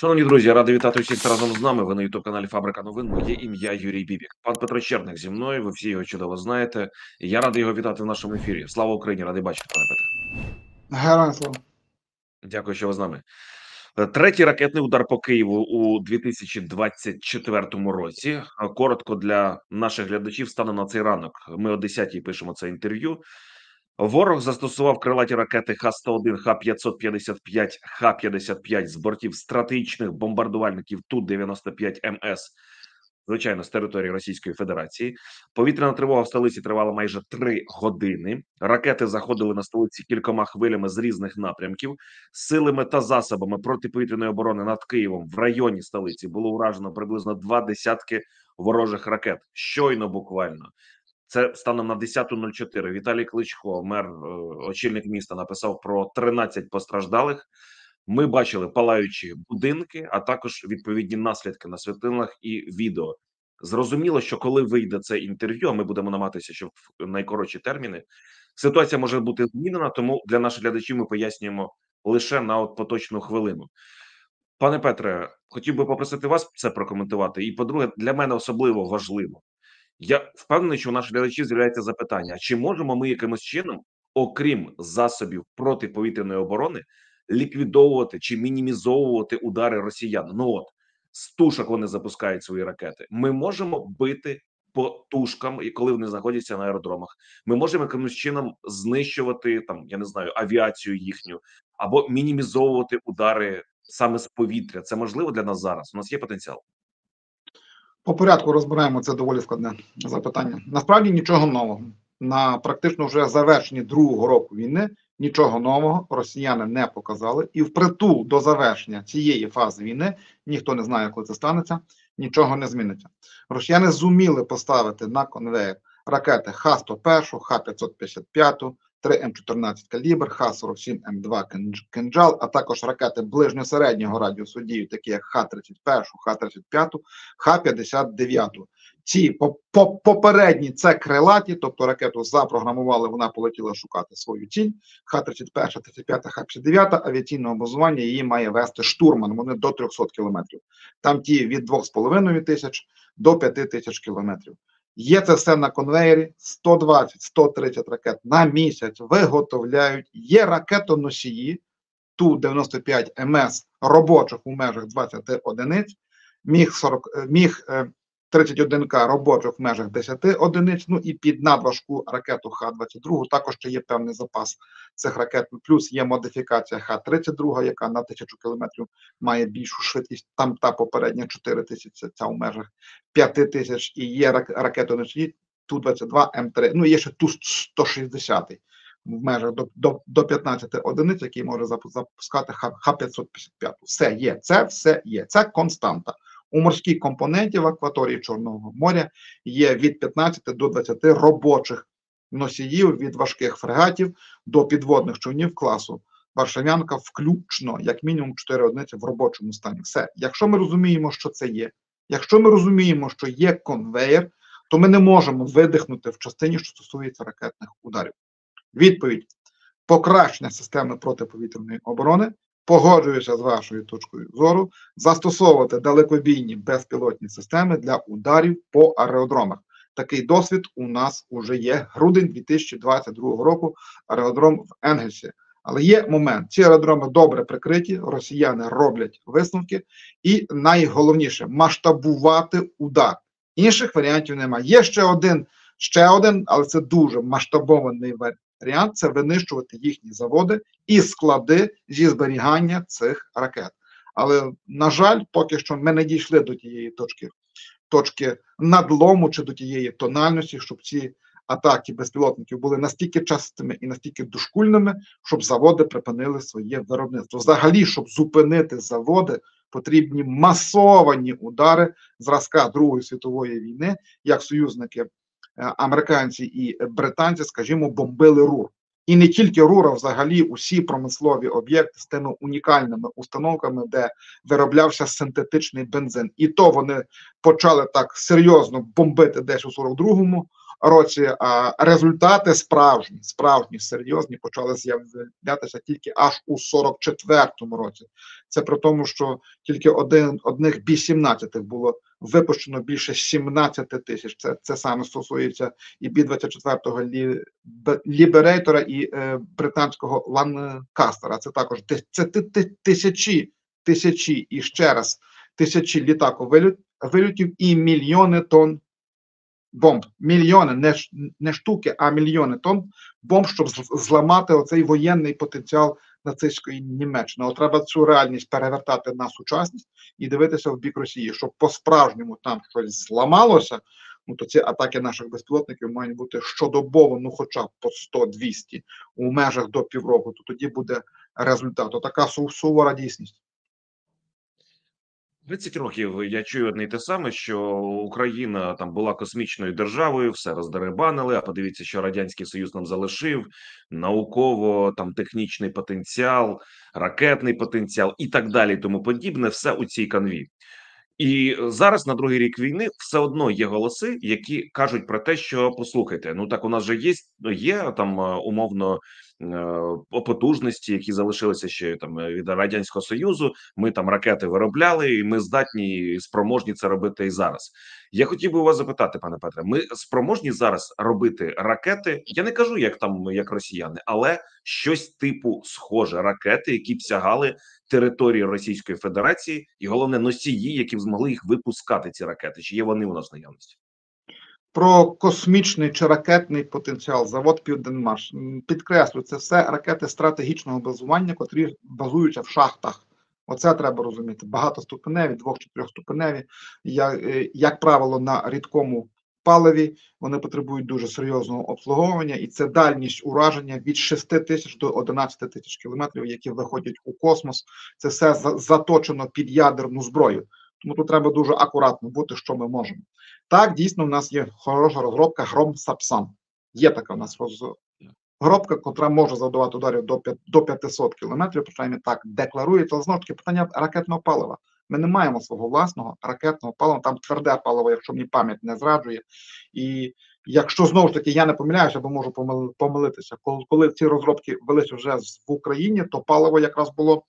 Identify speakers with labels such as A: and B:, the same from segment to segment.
A: Шановні друзі, я радий вітати всіх, хто разом з нами. Ви на ютуб-каналі Фабрика новин. Моє ім'я Юрій Бібік. Пан Петро Черник зі мною. Ви всі його чудово знаєте. І я радий його вітати в нашому ефірі. Слава Україні! Радий бачити, пане Петре.
B: Героям слава.
A: Дякую, що ви з нами. Третій ракетний удар по Києву у 2024 році. Коротко для наших глядачів стане на цей ранок. Ми о 10-й пишемо це інтерв'ю. Ворог застосував крилаті ракети Х-101, Х-555, Х-55 з бортів стратегічних бомбардувальників Ту-95МС, звичайно, з території Російської Федерації. Повітряна тривога в столиці тривала майже 3 години. Ракети заходили на столиці кількома хвилями з різних напрямків. Силами та засобами протиповітряної оборони над Києвом в районі столиці було уражено приблизно 2 десятки ворожих ракет. Щойно буквально. Це станом на 10.04. Віталій Кличко, очільник міста, написав про 13 постраждалих. Ми бачили палаючі будинки, а також відповідні наслідки на світлинах і відео. Зрозуміло, що коли вийде це інтерв'ю, а ми будемо намагатися, щоб в найкоротші терміни, ситуація може бути змінена, тому для наших глядачів ми пояснюємо лише на поточну хвилину. Пане Петре, хотів би попросити вас це прокоментувати. І, по-друге, для мене особливо важливо. Я впевнений, що у наших глядачів з'являється запитання: чи можемо ми якимось чином, окрім засобів протиповітряної оборони, ліквідовувати чи мінімізовувати удари росіян? Ну от, з тушок вони запускають свої ракети. Ми можемо бити по тушкам, і коли вони знаходяться на аеродромах. Ми можемо якимось чином знищувати, там, я не знаю, авіацію їхню, або мінімізовувати удари саме з повітря. Це можливо для нас зараз? У нас є потенціал?
B: По порядку розбираємо це доволі складне запитання. Насправді нічого нового. На практично вже завершенні другого року війни нічого нового росіяни не показали. І впритул до завершення цієї фази війни, ніхто не знає, коли це станеться, нічого не зміниться. Росіяни зуміли поставити на конвеєр ракети Х-101, Х-555, 3 М14 калібр, Х-47М2 «Кинджал», а також ракети ближньосереднього радіусу дії, такі як Х-31, Х-35, Х-59. Ці попередні це крилаті, тобто ракету запрограмували, вона полетіла шукати свою ціль. Х-31, Х-35, Х-59 авіаційного базування її має вести штурман, вони до 300 кілометрів. Там ті від 2,5 тисяч до 5 тисяч кілометрів. Є це все на конвеєрі, 120-130 ракет на місяць виготовляють. Є ракетоносії Ту-95МС робочих у межах 20 одиниць, Міг-31К робочих в межах 10 одиниць, ну і під надважку ракету Х-22 також ще є певний запас цих ракет, плюс є модифікація Х-32, яка на 1000 кілометрів має більшу швидкість, там та попередня 4000, ця у межах 5000, і є ракетоносії Ту-22М3, ну є ще Ту-160 в межах до 15 одиниць, який може запускати Х-555. Все є, це все є, це константа. У морській компоненті в акваторії Чорного моря є від 15 до 20 робочих носіїв, від важких фрегатів до підводних човнів класу Варшавянка, включно, як мінімум 4 одиниці в робочому стані. Все. Якщо ми розуміємо, що це є, якщо ми розуміємо, що є конвеєр, то ми не можемо видихнути в частині, що стосується ракетних ударів. Відповідь: покращення системи протиповітряної оборони. Погоджуюся з вашою точкою зору, застосовувати далекобійні безпілотні системи для ударів по аеродромах. Такий досвід у нас вже є. Грудень 2022 року, аеродром в Енгельсі. Але є момент, ці аеродроми добре прикриті, росіяни роблять висновки, і найголовніше – масштабувати удар. Інших варіантів немає. Є ще один, але це дуже масштабований варіант – це винищувати їхні заводи і склади зі зберігання цих ракет. Але, на жаль, поки що ми не дійшли до тієї точки надлому чи до тієї тональності, щоб ці атаки безпілотників були настільки частими і настільки дошкульними, щоб заводи припинили своє виробництво. Взагалі, щоб зупинити заводи, потрібні масовані удари зразка Другої світової війни, як союзники американці і британці, скажімо, бомбили РУР. І не тільки РУР, а взагалі усі промислові об'єкти з тими унікальними установками, де вироблявся синтетичний бензин. І то вони почали так серйозно бомбити десь у 42-му, році результати справжні, серйозні почали з'являтися тільки аж у 44-му році. Це при тому, що тільки одних Бі-17 було випущено більше 17 тисяч. Це саме стосується і Бі-24 Ліберейтора, і британського Ланкастера. Це також тисячі і ще раз тисячі літаковильотів і мільйони тонн бомб. Мільйони, не штуки, а мільйони тонн бомб, щоб зламати оцей воєнний потенціал нацистської Німеччини. От треба цю реальність перевертати на сучасність і дивитися в бік Росії, щоб по-справжньому там щось зламалося, ну то ці атаки наших безпілотників мають бути щодобово, ну хоча б по 100-200 у межах до півроку, то тоді буде результат. Отака сувора дійсність.
A: 30 років я чую одне й те саме, що Україна там була космічною державою, все роздерибанили, а подивіться, що Радянський Союз нам залишив, науково, там технічний потенціал, ракетний потенціал і так далі, тому подібне, все у цій канві. І зараз на другий рік війни все одно є голоси, які кажуть про те, що послухайте, ну так у нас же є там умовно потужності, які залишилися ще там від Радянського Союзу. Ми там ракети виробляли, і ми здатні і спроможні це робити і зараз. Я хотів би у вас запитати, пане Петре, ми спроможні зараз робити ракети? Я не кажу, як там як росіяни, але щось типу схоже ракети, які б сягали території Російської Федерації, і головне носії, які б змогли їх випускати, ці ракети. Чи є вони у нас в наявності?
B: Про космічний чи ракетний потенціал завод Південмаш. Підкреслю, це все ракети стратегічного базування, котрі базуються в шахтах. Оце треба розуміти. Багатоступеневі, 2- чи 3-ступеневі, як правило, на рідкому паливі. Вони потребують дуже серйозного обслуговування, і це дальність ураження від 6 тисяч до 11 тисяч кілометрів, які виходять у космос. Це все заточено під ядерну зброю. Тому тут треба дуже акуратно бути, що ми можемо. Так, дійсно, в нас є хороша розробка Гром-Сапсан. Є така в нас розробка, котра може завдавати ударів до 500 кілометрів, принаймні так декларується. Але знову ж таки питання ракетного палива. Ми не маємо свого власного ракетного палива, там тверде паливо, якщо мені пам'ять не зраджує. І якщо знову ж таки я не помиляюся, бо можу помилитися, коли ці розробки велися вже в Україні, то паливо якраз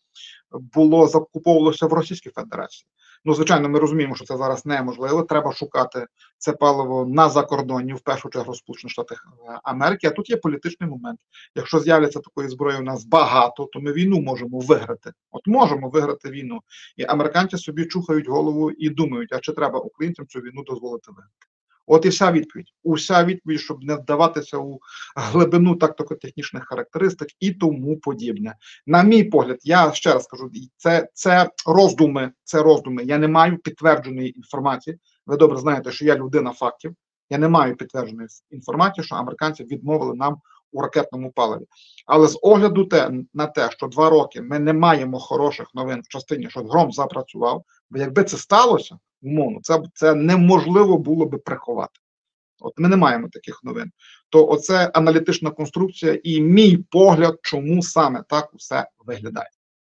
B: було закуповувалося в Російській Федерації. Ну, звичайно, ми розуміємо, що це зараз неможливо. Треба шукати це паливо на закордоні, в першу чергу в Сполучених Штатах Америки. А тут є політичний момент. Якщо з'являться такої зброї у нас багато, то ми війну можемо виграти. От можемо виграти війну. І американці собі чухають голову і думають, а чи треба українцям цю війну дозволити виграти. От і вся відповідь. Уся відповідь, щоб не вдаватися у глибину тактико-технічних характеристик і тому подібне. На мій погляд, я ще раз кажу, це роздуми. Я не маю підтвердженої інформації. Ви добре знаєте, що я людина фактів. Я не маю підтвердженої інформації, що американці відмовили нам у ракетному паливі. Але з огляду на те, що 2 роки ми не маємо хороших новин в частині, що Гром запрацював, бо якби це сталося, умовно, це неможливо було би приховати. От ми не маємо таких новин. То оце аналітична конструкція і мій погляд, чому саме так усе виглядає.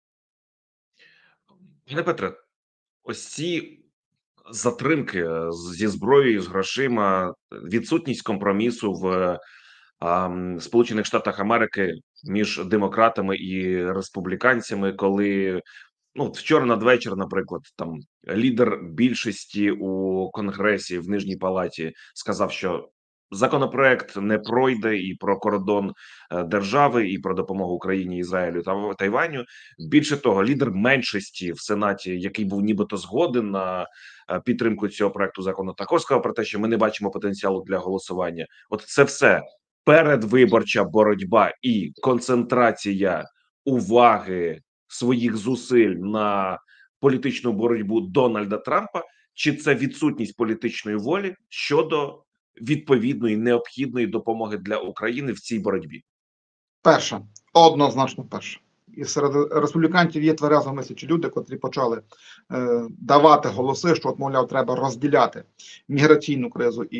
A: Пане Петре, ось ці затримки зі зброєю, з грошима, відсутність компромісу в Сполучених Штатах Америки між демократами і республіканцями, коли вчора надвечір, наприклад, там лідер більшості у Конгресі в Нижній Палаті сказав, що законопроект не пройде і про кордон держави, і про допомогу Україні, Ізраїлю та Тайваню. Більше того, лідер меншості в Сенаті, який був нібито згоден на підтримку цього проекту закону, також сказав про те, що ми не бачимо потенціалу для голосування. От це все передвиборча боротьба і концентрація уваги своїх зусиль на політичну боротьбу Дональда Трампа, чи це відсутність політичної волі щодо відповідної необхідної допомоги для України в цій боротьбі?
B: Перше, однозначно перше. І серед республіканців є тверезо мислячі люди, котрі почали давати голоси, що, от, мовляв, треба розділяти міграційну кризу і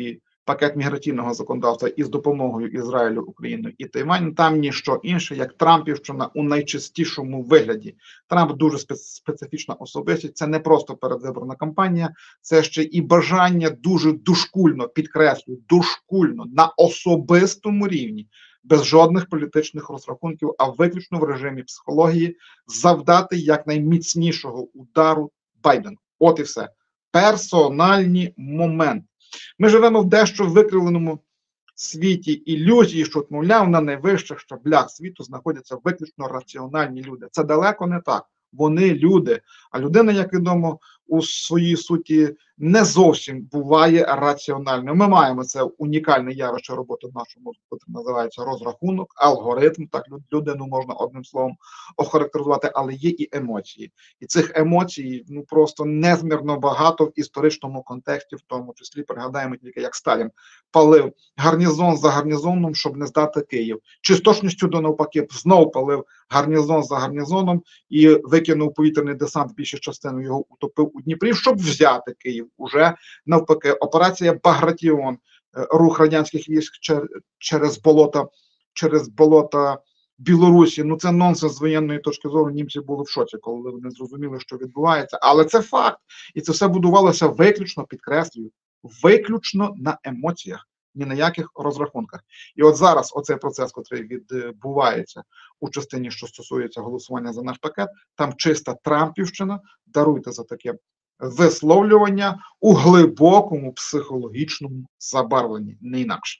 B: пакет міграційного законодавства із допомогою Ізраїлю, Україну і Тайваню, там ніщо інше, як Трампівщина у найчистішому вигляді. Трамп дуже специфічна особистість, це не просто передвиборна кампанія, це ще і бажання дуже дошкульно, підкреслюю, дошкульно, на особистому рівні, без жодних політичних розрахунків, а виключно в режимі психології, завдати якнайміцнішого удару Байдену. От і все. Персональні моменти. Ми живемо в дещо викривленому світі ілюзії, що, мовляв, на найвищих щаблях світу знаходяться виключно раціональні люди. Це далеко не так. Вони люди, а людина, як відомо, у своїй суті не зовсім буває раціональною. Ми маємо це унікальне явище роботи в нашому мозку, яке називається розрахунок, алгоритм, так людину можна одним словом охарактеризувати, але є і емоції. І цих емоцій просто незмірно багато в історичному контексті, в тому числі пригадаємо тільки, як Сталін палив гарнізон за гарнізоном, щоб не здати Київ. Чи з точністю до навпаки знов палив гарнізон за гарнізоном і викинув повітряний десант, більшу частину його утопив у Дніпрі, щоб взяти Київ. Уже навпаки, операція Багратіон, рух радянських військ через болота Білорусі. Це нонсенс з воєнної точки зору. Німці були в шоці, коли вони зрозуміли, що відбувається. Але це факт. І це все будувалося виключно, підкреслюю, виключно на емоціях, ні на яких розрахунках. І от зараз оцей процес, який відбувається у частині, що стосується голосування за наш пакет, там чиста Трампівщина, даруйте за таке висловлювання у глибокому психологічному забарвленні, не інакше.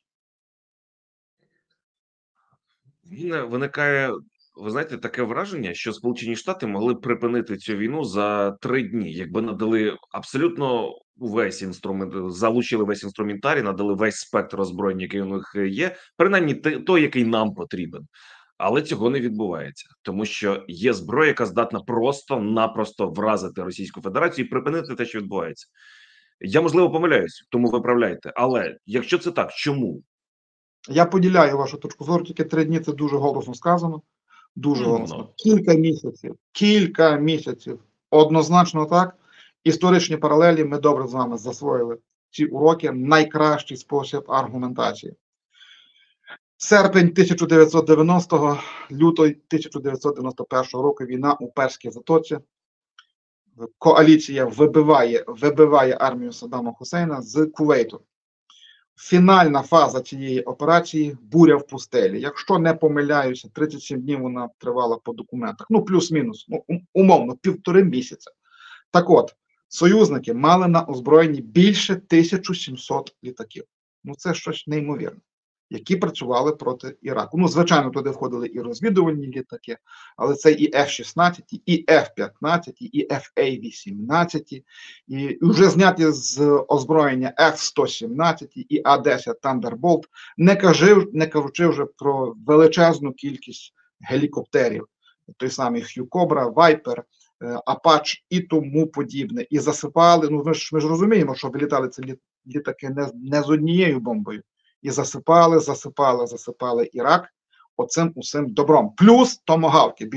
A: Виникає, ви знаєте, таке враження, що Сполучені Штати могли б припинити цю війну за 3 дні, якби надали абсолютно весь інструмент, залучили весь інструментарій, надали весь спектр озброєння, який у них є, принаймні той, який нам потрібен. Але цього не відбувається, тому що є зброя, яка здатна просто-напросто вразити Російську Федерацію і припинити те, що відбувається. Я, можливо, помиляюсь, тому виправляйте. Але якщо це так, чому?
B: Я поділяю вашу точку зору, тільки 3 дні – це дуже голосно сказано. Дуже голосно. Кілька місяців. Однозначно так. Історичні паралелі ми добре з вами засвоїли. Ці уроки – найкращий спосіб аргументації. Серпень 1990-го, лютий 1991 року війна у Перській затоці. Коаліція вибиває армію Саддама Хусейна з Кувейту. Фінальна фаза цієї операції – буря в пустелі. Якщо не помиляюся, 37 днів вона тривала по документах. Плюс-мінус, умовно, 1,5 місяця. Так от, союзники мали на озброєнні більше 1700 літаків. Це щось неймовірне, які працювали проти Іраку. Звичайно, туди входили і розвідувальні літаки, але це і F-16, і F-15, і FA-18, і вже зняті з озброєння F-117 і А-10 Thunderbolt, не кажучи вже про величезну кількість гелікоптерів, той самий Hugh Cobra, Viper, Apache і тому подібне. І засипали, ми ж розуміємо, що вилітали ці літаки не з однією бомбою. І засипали Ірак оцим усім добром. Плюс томагавки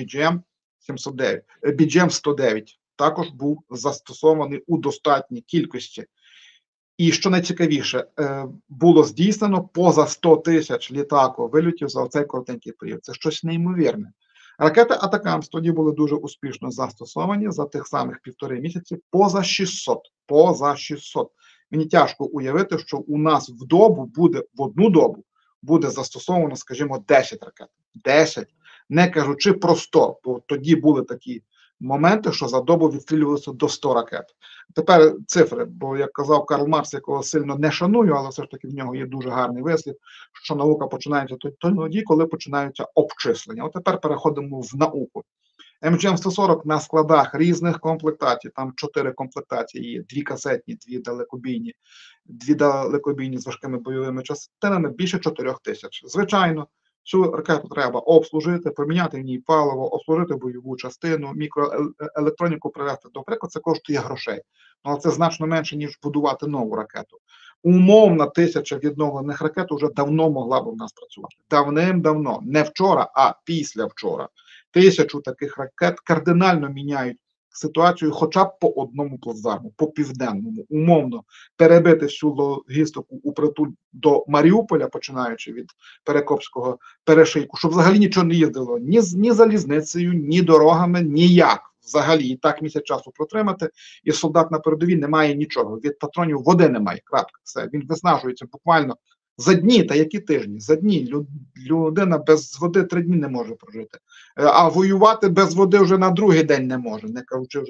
B: BGM-109 також був застосований у достатній кількості. І що найцікавіше, було здійснено поза 100 тисяч літако-вильотів за оцей коротенький період. Це щось неймовірне. Ракети Атакамс тоді були дуже успішно застосовані за тих самих 1,5 місяці поза 600. Мені тяжко уявити, що у нас в одну добу буде застосовано, скажімо, 10 ракет. 10. Не кажучи про 100, бо тоді були такі моменти, що за добу відстрілювалося до 100 ракет. Тепер цифри, бо, як казав Карл Маркс, якого сильно не шаную, але все ж таки в нього є дуже гарний вислів, що наука починається тоді, коли починаються обчислення. От тепер переходимо в науку. МГМ-140 на складах різних комплектацій, там 4 комплектації є, 2 касетні, 2 далекобійні з важкими бойовими частинами, більше 4 тисяч. Звичайно, цю ракету треба обслужити, поміняти в ній паливо, обслужити бойову частину, мікроелектроніку привезти до прикладу, це коштує грошей. Але це значно менше, ніж будувати нову ракету. Умовна 1000 відновлених ракет вже давно могла б у нас працювати. Давним-давно. Не вчора, а після вчора. 1000 таких ракет кардинально міняють ситуацію хоча б по одному плацдарму, по південному, умовно перебити всю логістику упритуль до Маріуполя, починаючи від Перекопського перешийку, щоб взагалі нічого не їздило ні залізницею, ні дорогами, ніяк. Взагалі і так місяць часу протримати, і солдат на передовій не має нічого. Від патронів води немає. Крапка. Все. Він виснажується буквально за дні, та які тижні, за дні. Людина без води 3 дні не може прожити. А воювати без води вже на другий день не може, не кажучи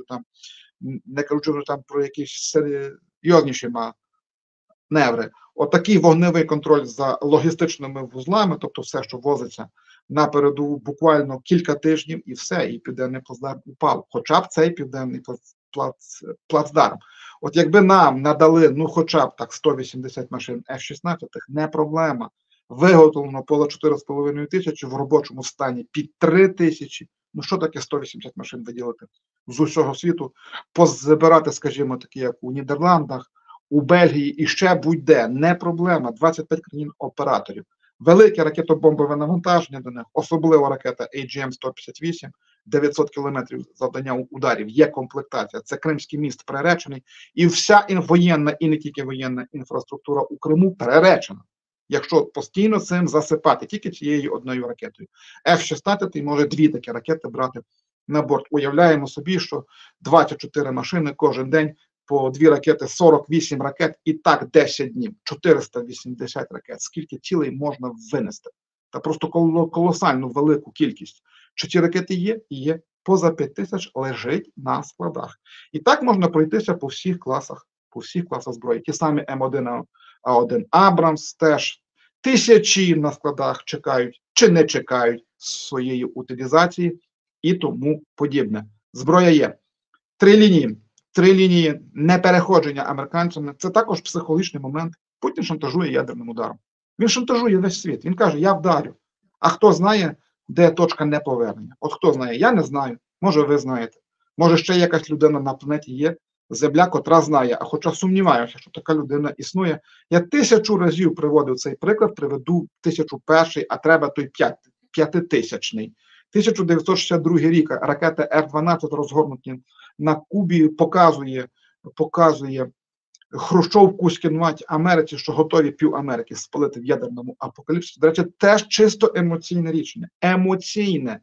B: вже там про якісь серйозніші маневри. Отакий вогневий контроль за логістичними вузлами, тобто все, що возиться на передову, буквально кілька тижнів і все, і південний плацдарм упав. Хоча б цей південний плацдарм. От якби нам надали, ну хоча б так 180 машин F-16, не проблема. Виготовлено поле 4,5 тисячі, в робочому стані під 3 тисячі. Ну що таке 180 машин виділити з усього світу? Позабирати, скажімо, такі як у Нідерландах, у Бельгії і ще будь-де. Не проблема. 25 країн-операторів. Велике ракетобомбове навантаження до них, особливо ракета AGM-158, 900 кілометрів завдання ударів, є комплектація, це Кримський міст приречений, і вся воєнна, і не тільки воєнна інфраструктура у Криму приречена. Якщо постійно цим засипати, тільки цією одною ракетою. F-16 може 2 такі ракети брати на борт. Уявляємо собі, що 24 машини кожен день, по 2 ракети, 48 ракет, і так 10 днів, 480 ракет. Скільки цілей можна винести? Та просто колосальну велику кількість. Чи ці ракети є? Є. Поза 5 тисяч лежить на складах. І так можна пройтися по всіх класах зброї. Ті самі М1А1 Абрамс теж тисячі на складах чекають чи не чекають своєї утилізації і тому подібне. Зброя є. 3 лінії непереходження американцями – це також психологічний момент. Путін шантажує ядерним ударом. Він шантажує весь світ. Він каже, я вдарю. А хто знає, де точка неповернення? От хто знає? Я не знаю. Може, ви знаєте. Може, ще якась людина на планеті є, земля, котра знає. А хоча сумніваюся, що така людина існує. Я 1000 разів приводив цей приклад, приведу 1001, а треба той 5000-ний. 1962 рік ракети Р-12 розгорнуті на Кубі, показує Хрущов кузькінувати Америці, що готові пів Америки спалити в ядерному апокаліпсисі. До речі, теж чисто емоційне рішення. Емоційне.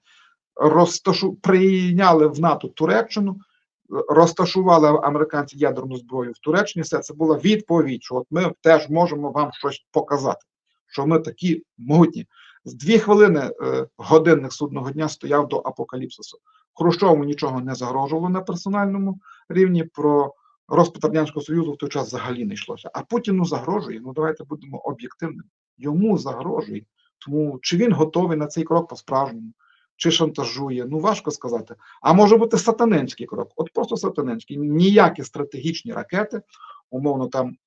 B: Прийняли в НАТО Туреччину, розташували американці ядерну зброю в Туреччині. Все це була відповідь, що от ми теж можемо вам щось показати, що ми такі могутні. З 2 хвилини годинних судного дня стояв до апокаліпсису. Хрущову нічого не загрожувало на персональному рівні, про розпад Радянського Союзу в той час взагалі не йшлося. А Путіну загрожує, ну давайте будемо об'єктивними, йому загрожує. Тому чи він готовий на цей крок по-справжньому, чи шантажує, ну важко сказати. А може бути сатанинський крок, от просто сатанинський. Ніякі стратегічні ракети, умовно там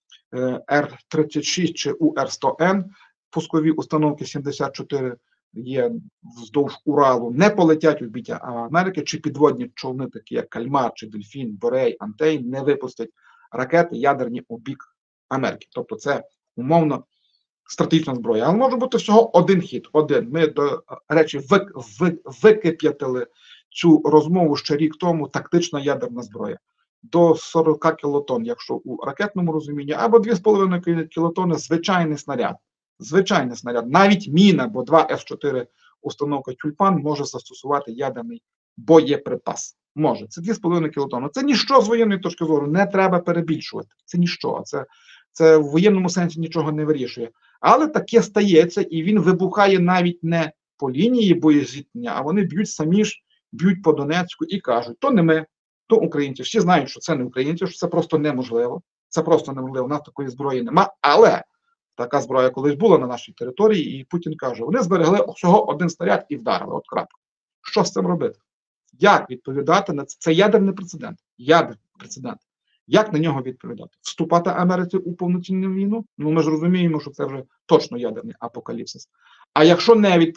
B: Р-36 чи УР-100Н, пускові установки 74 є вздовж Уралу, не полетять у біття Америки, чи підводні човни, такі як Кальмар, чи Дельфін, Борей, Антей, не випустять ракети ядерні у бік Америки. Тобто це умовно стратегічна зброя. Але може бути всього один хід, один. Ми, до речі, викип'ятили цю розмову ще рік тому, тактична ядерна зброя. До 40 кілотон, якщо у ракетному розумінні, або 2,5 кілотони звичайний снаряд. Звичайний снаряд, навіть міна, бо 2 F-4 установка Тюльпан може застосувати ядерний боєприпас. Може. Це 2,5 кілотони. Це ніщо з воєнної точки зору, не треба перебільшувати. Це ніщо. Це в воєнному сенсі нічого не вирішує. Але таке стається, і він вибухає навіть не по лінії боєзіткнення, а вони б'ють по Донецьку і кажуть, то не ми, то українці. Всі знають, що це не українці, що це просто неможливо. Це просто неможливо, у нас такої зброї нема, але така зброя колись була на нашій території, і Путін каже, вони зберегли всього один снаряд і вдарили, от крапка. Що з цим робити? Як відповідати на це? Це ядерний прецедент. Ядерний прецедент. Як на нього відповідати? Вступати Америці у повноцінну війну? Ну ми ж розуміємо, що це вже точно ядерний апокаліпсис. А якщо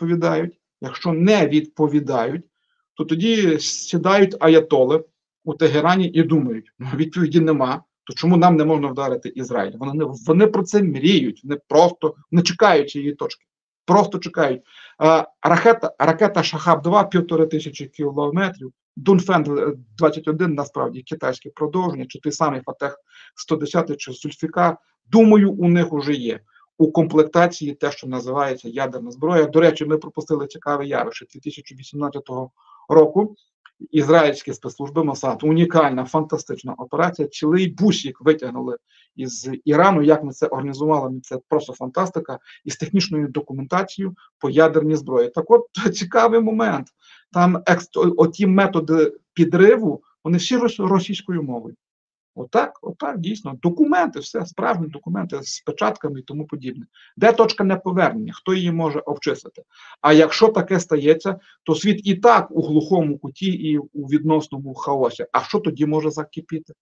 B: не відповідають, то тоді сідають аятоли у Тегерані і думають, ну відповіді нема, то чому нам не можна вдарити Ізраїль? Вони про це мріють, вони чекають цієї точки. Просто чекають. Ракета Шахаб-2 1500 кілометрів, Дунфен 21 насправді китайське продовження, чи той самий Фатех 110, чи Зульфікар. Думаю, у них вже є у комплектації те, що називається ядерна зброя. До речі, ми пропустили цікаве явище 2018 року. Ізраїльські спецслужби Мосад, унікальна, фантастична операція. Цілий бусик витягнули із Ірану. Як ми це організували, це просто фантастика, із технічною документацією по ядерній зброї. Так от, цікавий момент. Там оті методи підриву, вони всі російською мовою. Отак, дійсно, документи, все, справжні документи з печатками і тому подібне. Де точка неповернення, хто її може обчислити? А якщо таке стається, то світ і так у глухому куті і у відносному хаосі. А що тоді може закипіти?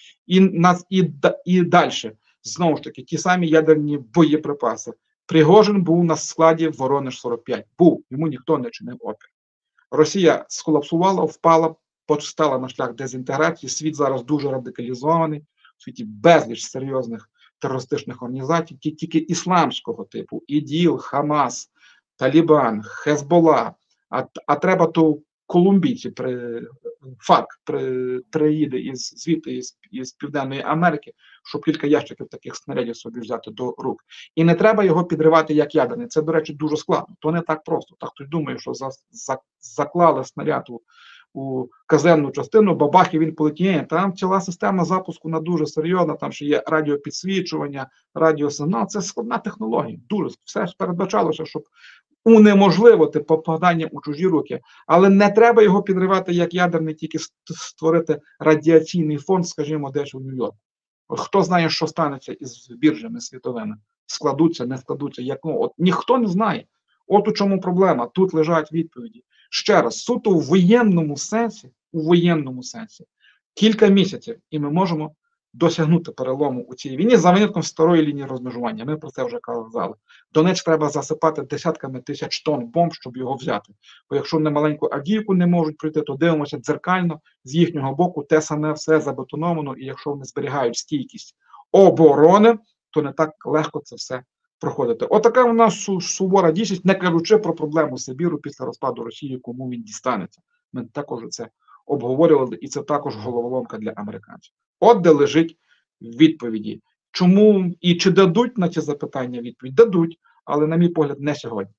B: І далі, знову ж таки, ті самі ядерні боєприпаси. Пригожин був на складі Воронеж-45. Був, йому ніхто не чинив опір. Росія сколапсувала, впала, постала на шлях дезінтеграції. Світ зараз дуже радикалізований, в світі безліч серйозних терористичних організацій, тільки ісламського типу, ІДІЛ, Хамас, Талібан, Хезбола, а треба то колумбійці, ФАРК приїде звідти із Південної Америки, щоб кілька ящиків таких снарядів собі взяти до рук. І не треба його підривати як ядерний. Це, до речі, дуже складно. То не так просто. Так хтось думає, що заклали снаряд у казенну частину, бабах, і він полетіє. Там ціла система запуску на дуже серйозна, там ще є радіопідсвічування, радіосигнал. Це складна технологія. Дуже все ж передбачалося, щоб унеможливити попадання у чужі руки. Але не треба його підривати як ядерний, тільки створити радіаційний фонд, скажімо, десь у Нью-Йорку. Хто знає, що станеться із біржами світовими? Складуться, не складуться, як ніхто не знає. От у чому проблема. Тут лежать відповіді. Ще раз, суто у воєнному сенсі, кілька місяців, і ми можемо досягнути перелому у цій війні за винятком старої лінії розмежування. Ми про це вже казали. Донецьк треба засипати десятками тисяч тонн бомб, щоб його взяти. Бо якщо не маленьку Авдіївку не можуть пройти, то дивимося дзеркально, з їхнього боку те саме все забетоновано, і якщо вони зберігають стійкість оборони, то не так легко це все проходити. Отака у нас сувора дійсність, не кажучи про проблему Сибіру після розпаду Росії, кому він дістанеться. Ми також це обговорювали, і це також головоломка для американців. От де лежить відповіді. Чому і чи дадуть на ці запитання відповідь? Дадуть, але, на мій погляд, не сьогодні.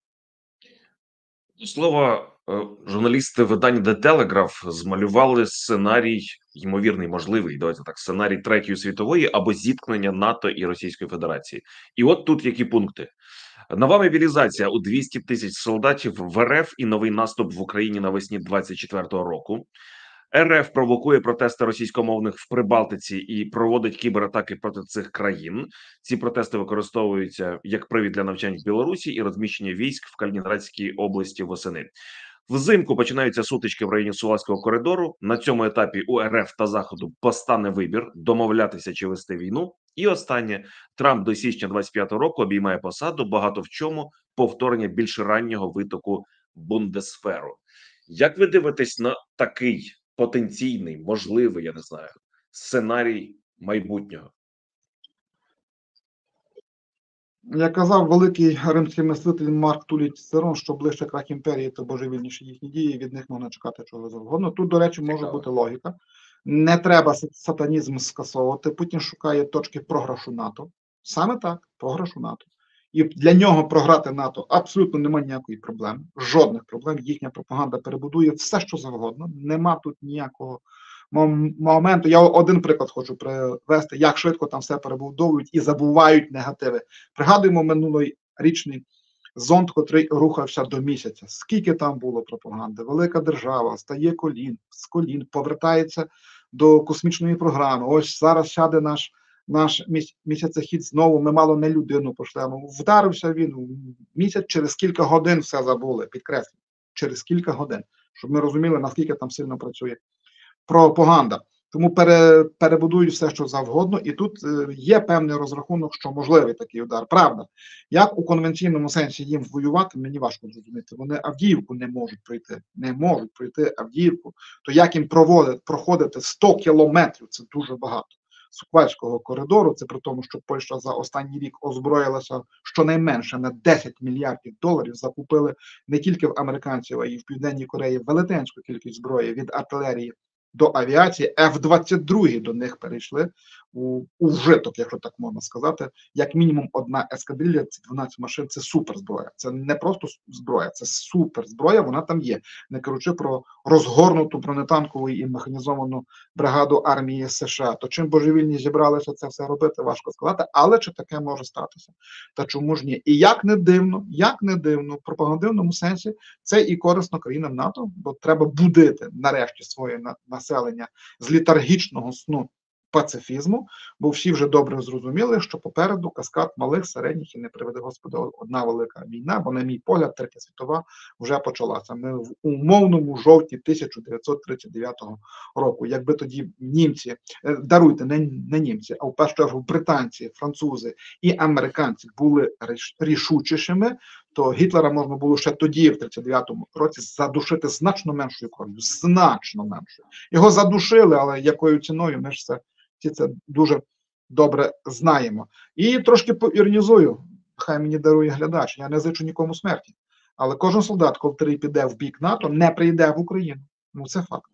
A: До слова, журналісти видання The Telegraph змалювали сценарій, ймовірний, можливий, давайте так, сценарій Третьої світової або зіткнення НАТО і Російської Федерації. І от тут які пункти. Нова мобілізація у 200 тисяч солдатів в РФ і новий наступ в Україні навесні 24-го року. РФ провокує протести російськомовних в Прибалтиці і проводить кібератаки проти цих країн. Ці протести використовуються як привід для навчань в Білорусі і розміщення військ в Калінінградській області восени. Взимку починаються сутички в районі Сувалського коридору. На цьому етапі у РФ та Заходу постане вибір – домовлятися чи вести війну. І останнє. Трамп до січня 25-го року обіймає посаду, багато в чому повторення більш раннього витоку Бундесферу. Як ви дивитесь на такий потенційний, можливий, я не знаю, сценарій майбутнього?
B: Як казав великий римський мислитель Марк Тулій Цицерон, що ближче крах імперії, то божевільніші їхні дії, від них можна чекати чого завгодно. Тут, до речі, може бути логіка. Не треба сатанізм скасовувати. Путін шукає точки програшу НАТО. Саме так, програшу НАТО. І для нього програти НАТО абсолютно немає ніякої проблеми. Жодних проблем. Їхня пропаганда перебудує все, що завгодно. Нема тут ніякого моменту. Я один приклад хочу привести, як швидко там все перебудовують і забувають негативи. Пригадуємо минулорічний зонд, котрий рухався до місяця. Скільки там було пропаганди? Велика держава стає з колін, повертається до космічної програми. Ось зараз сяде наш місяцехід знову, ми мало не людину пошлемо. Вдарився він місяць, через кілька годин все забули, підкреслюю, через кілька годин, щоб ми розуміли, наскільки там сильно працює пропаганда. Тому перебудують все, що завгодно, і тут є певний розрахунок, що можливий такий удар. Правда, як у конвенційному сенсі їм воювати, мені важко зрозуміти. Вони Авдіївку не можуть пройти Авдіївку, то як їм проходити 100 кілометрів, це дуже багато. Суквальського коридору. Це при тому, що Польща за останній рік озброїлася щонайменше на 10 мільярдів доларів. Закупили не тільки в американців, а й в Південній Кореї велетенську кількість зброї від артилерії до авіації. F-22 до них перейшли у вжиток, якщо так можна сказати. Як мінімум одна ескадрилья, це 12 машин, це суперзброя. Це не просто зброя, це суперзброя, вона там є. Не кажучи про розгорнуту бронетанкову і механізовану бригаду армії США. То чим божевільні зібралися це все робити, важко сказати, але чи таке може статися? Та чому ж ні? І як не дивно, в пропагандивному сенсі це і корисно країнам НАТО, бо треба будити нарешті своє населення з літаргічного сну пацифізму, бо всі вже добре зрозуміли, що попереду каскад малих, середніх і, не приведи Господи, одна велика війна, бо, на мій погляд, Третя світова вже почалася. Ми в умовному жовтні 1939 року. Якби тоді німці, даруйте, не німці, а в першу чергу британці, французи і американці були рішучішими, то Гітлера можна було ще тоді, в 39-му році, задушити значно меншою кров'ю, значно меншою. Його задушили, але якою ціною, ми ж це дуже добре знаємо. І трошки поіронізую, хай мені дарує глядач, я не зичу нікому смерті, але кожен солдат, коли піде в бік НАТО, не прийде в Україну. Ну це факт.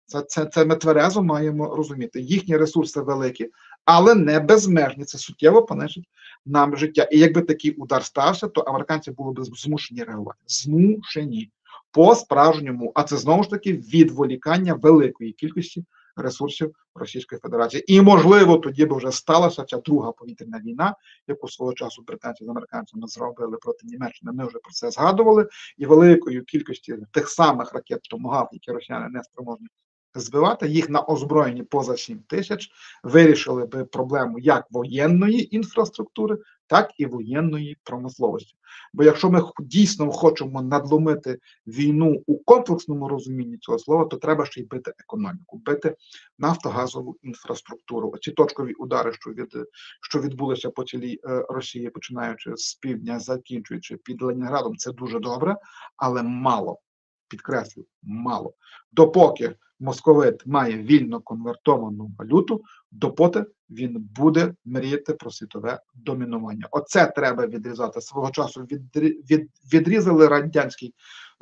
B: Це ми тверезо маємо розуміти. Їхні ресурси великі, але не безмежні. Це суттєво понищить нам життя. І якби такий удар стався, то американці були б змушені реагувати. Змушені. По-справжньому. А це знову ж таки відволікання великої кількості ресурсів Російської Федерації. І, можливо, тоді б вже сталася ця друга повітряна війна, яку свого часу британці з американцями зробили проти Німеччини. Ми вже про це згадували. І великою кількістю тих самих ракет «Томагавк», які росіяни не спроможні збивати, їх на озброєнні поза 7 тисяч, вирішили би проблему як воєнної інфраструктури, так і воєнної промисловості. Бо якщо ми дійсно хочемо надломити війну у комплексному розумінні цього слова, то треба ще й бити економіку, бити нафтогазову інфраструктуру. Оці точкові удари, що відбулися по цілій Росії, починаючи з півдня, закінчуючи під Ленінградом, це дуже добре, але мало. Підкреслю, мало. Допоки московит має вільно конвертовану валюту, допоки він буде мріяти про світове домінування. Оце треба відрізати. Свого часу відрізали Радянський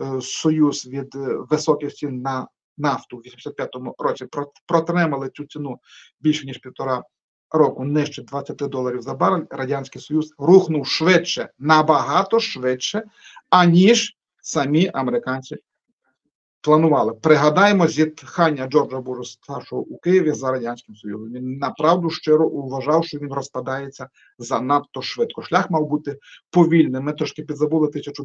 B: Союз від високих цін на нафту в 85-му році, протримали цю ціну більше ніж 1,5 року, нижче $20 за барель. Радянський Союз рухнув швидше, набагато швидше, аніж самі американці планували. Пригадаємо зітхання Джорджа Буша-старшого у Києві за Радянським Союзом. Він направду щиро вважав, що він розпадається занадто швидко. Шлях мав бути повільним. Ми трошки підзабули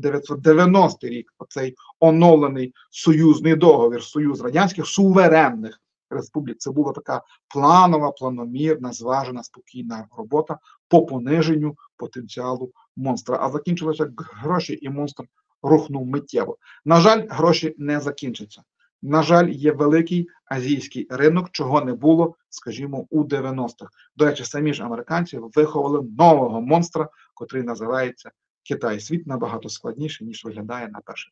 B: 1990 рік, оцей оновлений союзний договір, союз радянських суверенних республік. Це була така планова, планомірна, зважена, спокійна робота по пониженню потенціалу монстра. А закінчилося гроші, і монстр рухнув миттєво. На жаль, гроші не закінчаться. На жаль, є великий азійський ринок, чого не було, скажімо, у 90-х. До речі, самі ж американці виховали нового монстра, котрий називається Китай. Світ набагато складніший, ніж виглядає на перший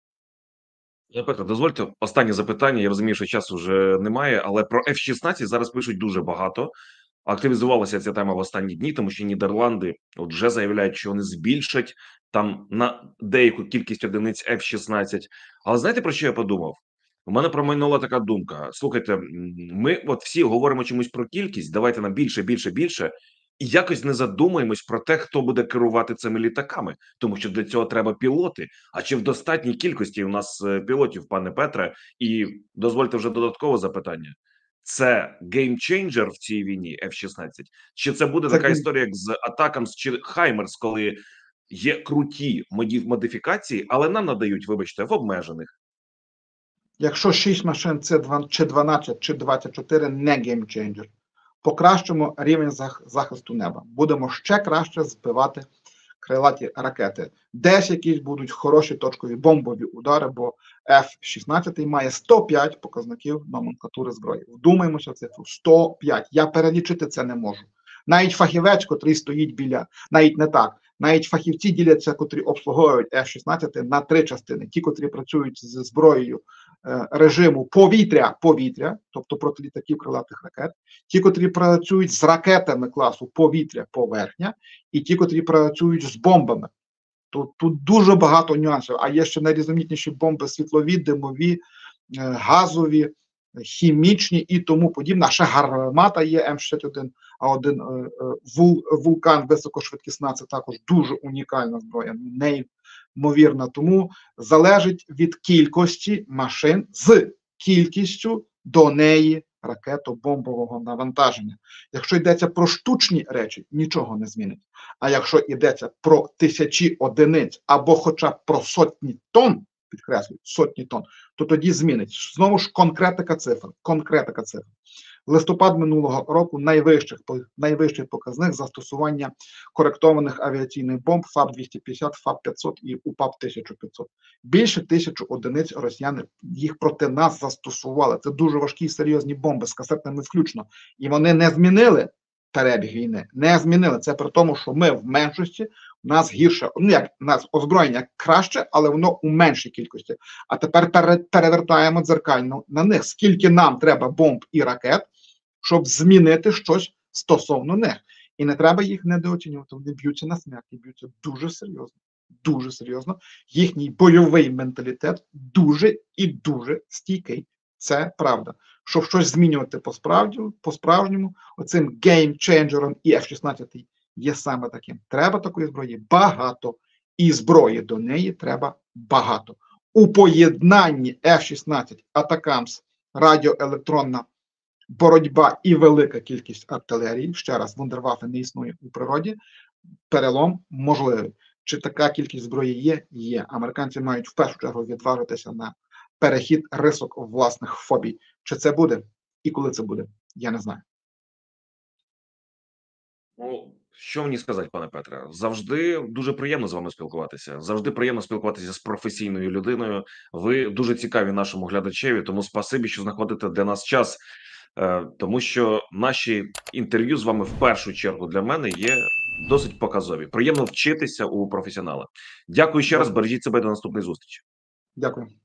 B: погляд.
A: Петро, дозвольте останнє запитання. Я розумію, що часу вже немає, але про F-16 зараз пишуть дуже багато. Активізувалася ця тема в останні дні, тому що Нідерланди вже заявляють, що вони збільшать там на деяку кількість одиниць F-16. Але знаєте, про що я подумав? У мене промайнула така думка. Слухайте, ми от всі говоримо чомусь про кількість, давайте нам більше, більше, більше, і якось не задумаємось про те, хто буде керувати цими літаками, тому що для цього треба пілоти. А чи в достатній кількості у нас пілотів, пане Петре? І дозвольте вже додаткове запитання. Це геймчейнджер в цій війні F-16? Чи це буде така історія, як з Атакамс чи Хаймерс, коли є круті модифікації, але нам надають, вибачте, в обмежених?
B: Якщо 6 машин, це чи 12, чи 24, не геймчейнджер. Покращимо рівень захисту неба. Будемо ще краще збивати крилаті ракети. Десь якісь будуть хороші точкові бомбові удари, бо F-16 має 105 показників номенклатури зброї. Вдумаємося в цифру. 105. Я перелічити це не можу. Навіть фахівець, котрий стоїть біля, навіть не так, навіть фахівці діляться, котрі обслуговують F-16 на 3 частини. Ті, котрі працюють з зброєю режиму повітря, тобто проти літаків крилатих ракет, ті, котрі працюють з ракетами класу повітря-поверхня, і ті, котрі працюють з бомбами. Тут дуже багато нюансів, а є ще найрізноманітніші бомби: світлові, димові, газові, хімічні і тому подібне. А ще гармата є М61А1 Вулкан високошвидкісна, це також дуже унікальна зброя, неймовірна. Тому залежить від кількості машин з кількістю до неї ракетобомбового навантаження. Якщо йдеться про штучні речі, нічого не змінить. А якщо йдеться про тисячі одиниць або хоча б про сотні тонн, підкреслюю, сотні тонн, то тоді змінить. Знову ж конкретика цифр. Листопад минулого року найвищий показник застосування коректованих авіаційних бомб ФАБ-250, ФАБ-500 і УПАП-1500. Більше 1000 одиниць росіяни їх проти нас застосували. Це дуже важкі і серйозні бомби з касетними включно. І вони не змінили перебіг війни. Не змінили. Це при тому, що ми в меншості, у нас гірше, у нас озброєння краще, але воно у меншій кількості. А тепер перевертаємо дзеркально на них. Скільки нам треба бомб і ракет, щоб змінити щось стосовно них. І не треба їх недооцінювати. Вони б'ються на смерть, і б'ються дуже серйозно. Дуже серйозно. Їхній бойовий менталітет дуже і дуже стійкий. Це правда. Щоб щось змінювати по-справжньому, оцим геймченджером і F-16 є саме таким. Треба такої зброї багато. І зброї до неї треба багато. У поєднанні F-16, Атакамс, радіоелектронна боротьба і велика кількість артилерії, ще раз, вундерваффе не існує у природі, перелом можливий. Чи така кількість зброї є? Є. Американці мають в першу чергу відважитися на перехід рисок власних фобій. Чи це буде? І коли це буде? Я не знаю.
A: Ну, що мені сказати, пане Петре? Завжди дуже приємно з вами спілкуватися. Завжди приємно спілкуватися з професійною людиною. Ви дуже цікаві нашому глядачеві, тому спасибі, що знаходите для нас час. Тому що наші інтерв'ю з вами в першу чергу для мене є досить показові. Приємно вчитися у професіонала. Дякую ще раз. Бережіть себе, до наступної зустрічі.
B: Дякую.